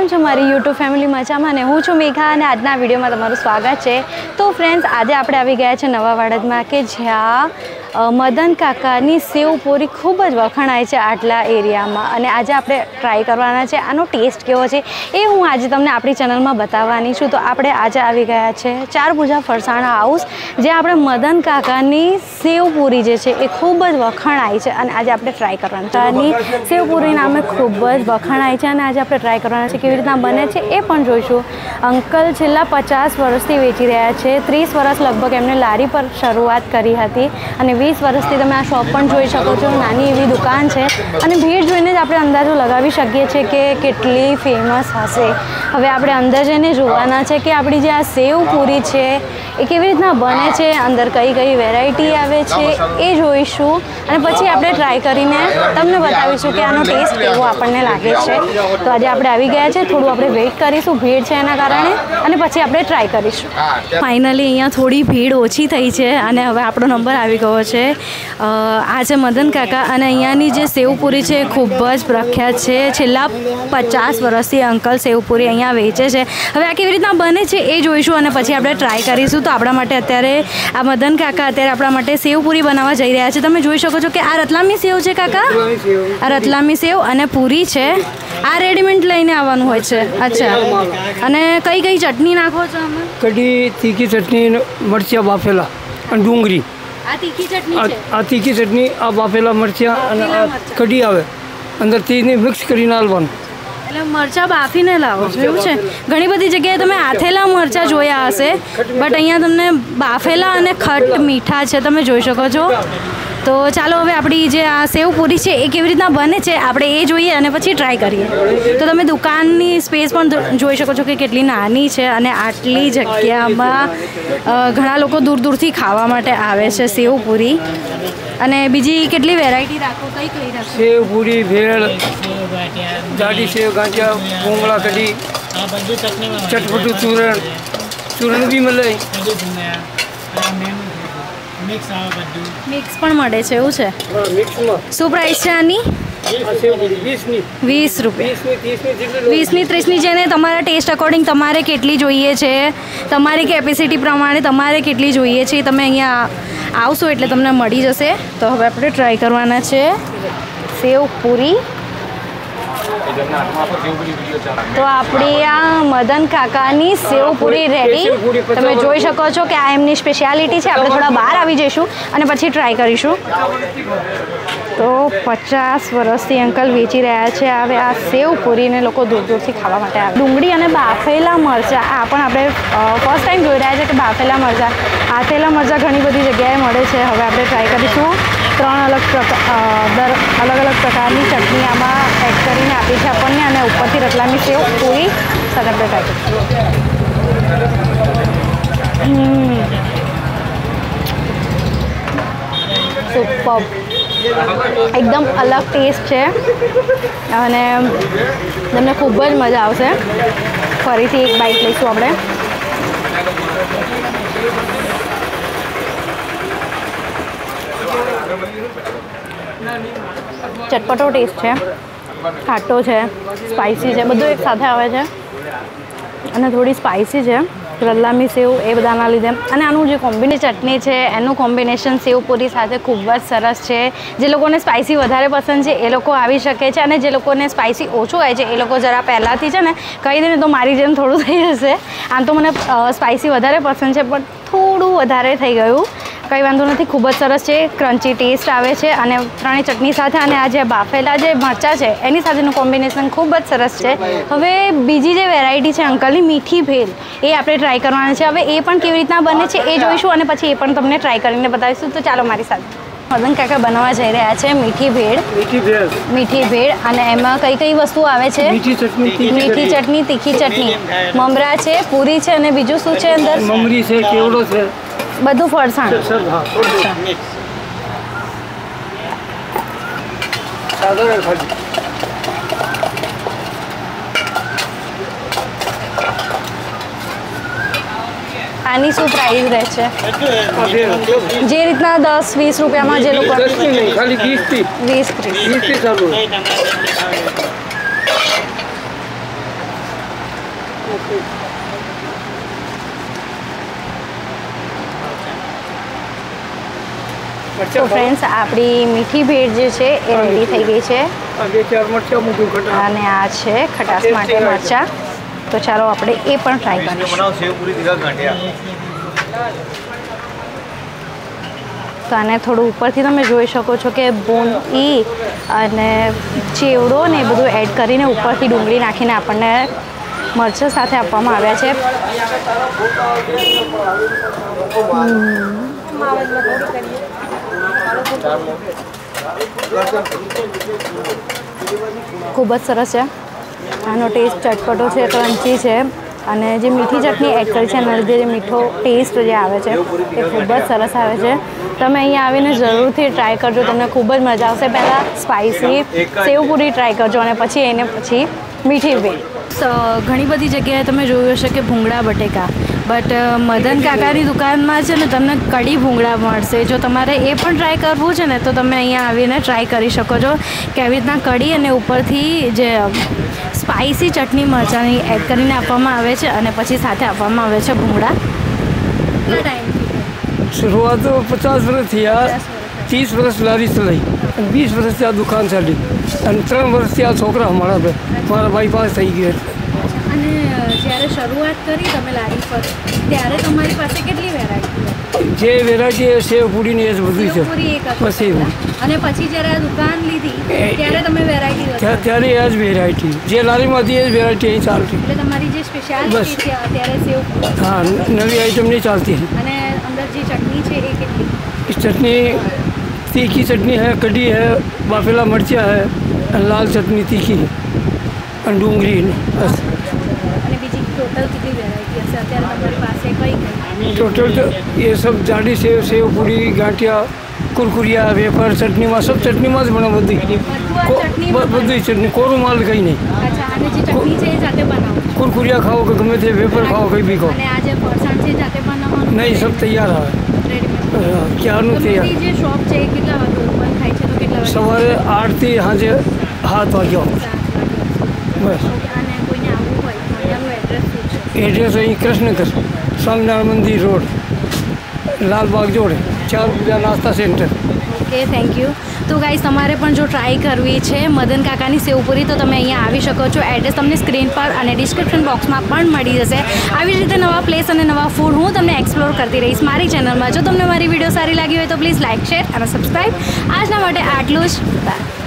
કેમ છો મારી યુટ્યુબ ફેમિલી મજામાં ને હું છું મેઘા અને આજના વિડીયોમાં તમારું સ્વાગત છે। તો ફ્રેન્ડ્સ આજે આપણે આવી ગયા છે નવા વાડદમાં કે જ્યાં મદન કાકાની સેવપુરી ખૂબ જ વખણાય છે આટલા એરિયામાં અને આજે આપણે ટ્રાય કરવાના છે। આનો ટેસ્ટ કેવો છે એ હું આજે તમને આપણી ચેનલમાં બતાવવાની છું। તો આપણે આજે આવી ગયા છે ચારભુજા ફરસાણા હાઉસ જ્યાં આપણે મદન કાકાની સેવપુરી જે છે એ ખૂબ જ વખણાય છે અને આજે આપણે ટ્રાય કરવાની સેવપુરી નામે ખૂબ જ વખણાય છે અને આજે આપણે ટ્રાય કરવાના છે કેવી રીતના બને છે એ પણ જોઈશું। અંકલ છેલ્લા 50 વર્ષથી વેચી રહ્યા છે। 30 વર્ષ લગભગ એમને લારી પર શરૂઆત કરી હતી અને 20 વર્ષથી તમે આ શોપ પણ જોઈ શકો છો। નાની એવી દુકાન છે અને ભીડ જોઈને જ આપણે અંદાજો લગાવી શકીએ છીએ કે કેટલી ફેમસ હશે। હવે આપણે અંદર જઈને જોવાના છે કે આપણી જે આ સેવપુરી છે એ કેવી રીતના બને છે, અંદર કઈ કઈ વેરાયટી આવે છે એ જોઈશું અને પછી આપણે ટ્રાય કરીને તમને બતાવીશું કે આનો ટેસ્ટ કેવો આપણને લાગે છે। તો આજે આપણે આવી ગયા છે, થોડું આપણે વેઇટ કરીશું, ભીડ છે એના કારણે, અને પછી આપણે ટ્રાય કરીશું। ફાઇનલી અહીંયા થોડી ભીડ ઓછી થઈ છે અને હવે આપણો નંબર આવી ગયો છે। આ છે મદન કાકા અને અહીંયાની જે સેવપુરી છે એ ખૂબ જ પ્રખ્યાત છે। છેલ્લા 50 વર્ષથી અંકલ સેવપુરી અહીંયા વેચે છે। હવે આ કેવી રીતના બને છે એ જોઈશું અને પછી આપણે ટ્રાય કરીશું। તો આપણા માટે અત્યારે આ મદન કાકા અત્યારે આપણા માટે સેવપુરી બનાવવા જઈ રહ્યા છે। તમે જોઈ શકો છો કે આ રતલામી સેવ છે કાકા, આ રતલામી સેવ અને પૂરી છે। આ રેડીમેડ લઈને આવવાનું હોય છે? અચ્છા, અને કઈ કઈ ચટણી નાખો છો આમાં? કઢી, તીખી ચટણી, મરચા બાફેલા અને ડુંગળી। આ તીખી ચટણી છે? આ તીખી ચટણી, આ બાફેલા મરચા અને આ કઢી આવે અંદર તીને મિક્સ કરીને આલવાનું। એટલે મરચાં બાફીને લાવો છો એવું છે? ઘણી બધી જગ્યાએ તમે આથેલા મરચાં જોયા હશે બટ અહીંયા તમને બાફેલા અને ખટ મીઠા છે, તમે જોઈ શકો છો। તો ચાલો હવે આપણી જે આ સેવપુરી છે એ કેવી રીતના બને છે આપણે એ જોઈએ અને પછી ટ્રાય કરીએ। તો તમે દુકાનની સ્પેસ પણ જોઈ શકો છો કે કેટલી નાની છે અને આટલી જગ્યામાં ઘણા લોકો દૂર દૂરથી ખાવા માટે આવે છે સેવપુરી। અને બીજી કેટલી વેરાયટી રાખો? કઈ કઈ રાખો? સેવપુરી, ભેળ, જાડી સેવ, ગાંઠિયા, ભૂંગળા કઢી, ચટપટું ચૂરણ, ચૂરણ બી મળે, મિક્સ પણ મળે છે એવું છે? શું પ્રાઇસ છે આની? 20 રૂપિયા। 20ની 30ની જેને તમારા ટેસ્ટ અકોર્ડિંગ તમારે કેટલી જોઈએ છે, તમારી કેપેસિટી પ્રમાણે તમારે કેટલી જોઈએ છે તમે અહીંયા આવશો એટલે તમને મળી જશે। તો હવે આપણે ટ્રાય કરવાના છે સેવપુરી। તો આપણી આ મદન કાકાની સેવપુરી રેડી, તમે જોઈ શકો છો કે આ એમની સ્પેશિયાલિટી છે। આપણે થોડા બહાર આવી જઈશું અને પછી ટ્રાય કરીશું। તો 50 વર્ષથી અંકલ વેચી રહ્યા છે હવે આ સેવપુરીને લોકો દૂર દૂરથી ખાવા માટે આવે। ડુંગળી અને બાફેલા મરચાં, આ પણ આપણે ફર્સ્ટ ટાઈમ જોઈ રહ્યા છે કે બાફેલા મરચાં, આથેલા મરચાં ઘણી બધી જગ્યાએ મળે છે। હવે આપણે ટ્રાય કરીશું। 3 અલગ પ્રકારની ચટણી આમાં એડ કરીને આપી છે આપણને અને ઉપરથી રતલામી સેવ પૂરી સાથે આપણે ટ્રાય કરીશું। સુપર, એકદમ અલગ ટેસ્ટ છે અને તમને ખૂબ જ મજા આવશે। ફરીથી એક બાઈટ લઈશું આપણે। ચટપટો ટેસ્ટ છે, ખાટો છે, સ્પાઇસી છે, બધું એક સાથે આવે છે અને થોડી સ્પાઇસી છે રતલામી સેવ એ બધાના લીધે। અને આનું જે ચટણી છે એનું કોમ્બિનેશન સેવપુરી સાથે ખૂબ જ સરસ છે। જે લોકોને સ્પાઇસી વધારે પસંદ છે એ લોકો આવી શકે છે અને જે લોકોને સ્પાઇસી ઓછું હોય છે એ લોકો જરા પહેલાંથી છે ને કહી દે ને તો મારી જેમ થોડું થઈ જશે। આમ તો મને સ્પાઇસી વધારે પસંદ છે પણ થોડું વધારે થઈ ગયું, કંઈ વાંધો નથી। ખૂબ જ સરસ છે, ક્રન્ચી ટેસ્ટ આવે છે અને ત્રણેય ચટણી સાથે અને આ જે બાફેલા જે મરચાં છે એની સાથેનું કોમ્બિનેશન ખૂબ જ સરસ છે। હવે બીજી જે વેરાયટી છે અંકલની મીઠી ભેળ, એ આપણે ટ્રાય કરવાના છે। હવે એ પણ કેવી રીતના બને છે એ જોઈશું અને પછી એ પણ તમને ટ્રાય કરીને બતાવીશું। તો ચાલો મારી સાથે। મદન કાકા બનાવવા જઈ રહ્યા છે મીઠી ભેળ અને એમાં કઈ કઈ વસ્તુ આવે છે? મીઠી ચટણી, તીખી ચટણી, મમરા છે, પૂરી છે અને બીજું શું છે અંદર? મમરી છે, કેવડો છે, બધું ફરસાણ। આની શું પ્રાઇસ રહે છે? જે રીતના 10-20 રૂપિયામાં જે લોકો ખાલી 20-30 20-30 ચાલુ। તો ફ્રેન્ડ્સ આપણી મીઠી ભેળ જે છે એ રેડી થઈ ગઈ છે અને આ છે ખટાશ માટે મરચાં. તો ચાલો આપણે એ પણ ટ્રાય કરીશું. તો આને થોડું ઉપરથી તમે જોઈ શકો છો કે બુંદી અને ચેવડો ને એ બધું એડ કરીને ઉપરથી ડુંગળી નાખીને આપણને મરચાં સાથે આપવામાં આવ્યા છે. ખૂબ જ સરસ છે. આનો ટેસ્ટ ચટપટો છે, ક્રન્ચી છે અને જે મીઠી ચટણી એડ કરી છે એના લીધે જે મીઠો ટેસ્ટ જે આવે છે એ ખૂબ જ સરસ આવે છે. તમે અહીંયા આવીને જરૂરથી ટ્રાય કરજો, તમને ખૂબ જ મજા આવશે. પહેલાં સ્પાઇસી સેવપુરી ટ્રાય કરજો અને પછી મીઠી ભેળ. ઘણી બધી જગ્યાએ તમે જોયું હશે કે ભૂંગળા બટેકા, બટ મદન કાકાની દુકાનમાં છે ને તમને કઢી ભૂંગળા મળશે. જો તમારે એ પણ ટ્રાય કરવું છે ને તો તમે અહીંયા આવીને ટ્રાય કરી શકો છો કે આવી રીતના કઢી અને ઉપરથી જે સ્પાઇસી ચટણી મરચાંની એડ કરીને આપવામાં આવે છે અને પછી સાથે આપવામાં આવે છે ભૂંગળા. શરૂઆત 50 વર્ષથી, આ 30 વર્ષ લારી ચલાવી અને 20 વર્ષથી આ દુકાન ચાલી અને 3 વર્ષથી આ છોકરા મારા બાયપાસ થઈ ગયા. અને જ્યારે શરૂઆત કરી તમે લારી પર ત્યારે તમારી પાસે કેટલી વેરાયટી? જે વેરાયટી એ સેવ પૂરીની એ જ બધું છે બસ એવું. અને પછી જ્યારે આ દુકાન લીધી ત્યારે તમે વેરાયટી ત્યારે એ જ વેરાયટી જે લારીમાં હતી એ જ વેરાયટી અહીં ચાલતી. એટલે તમારી જે સ્પેશિયાલિટી છે અત્યારે સેવ. હા, નવી આઈટમ નહીં ચાલતી. અને અંદર જે ચટણી છે એ કેટલી? चटनी तीखी चटनी है, कड़ी है, बाफेला मिर्चा है, लाल चटनी तीखी है और डूंगरी बस. टोटल तो ये सब जाडी सेव, सेव पूरी, गांठिया, कुरकुरिया, वेफर, चटनी में सब चटनी में ज बने बधी चटनी कोरू माल कहीं नहीं. कुरकुरिया खाओ कि गमे ते वेफर खाओ कहीं भी खाओ नहीं, सब तैयार है ક્યારનું તૈયાર. સવારે 8 થી સાંજે 7 વાગ્યા બસ. એડ્રેસ અહીં કૃષ્ણનગર, સ્વામિનારાયણ મંદિર રોડ, લાલબાગ જોડે, 4 રૂપિયા નાસ્તા સેન્ટર. Okay, thank you. તો ગાઈસ તમારે પણ જો ટ્રાય કરવી છે મદન કાકાની સેવપુરી તો તમે અહીંયા આવી શકો છો. એડ્રેસ તમને સ્ક્રીન પર અને ડિસ્ક્રિપ્શન બોક્સમાં પણ મળી જશે. આવી જ રીતે નવા પ્લેસ અને નવા ફૂડ હું તમને એક્સપ્લોર કરતી રહીશ મારી ચેનલમાં. જો તમને મારી વિડીયો સારી લાગી હોય તો પ્લીઝ લાઇક, શેર અને સબસ્ક્રાઈબ. આજના માટે આટલું જ.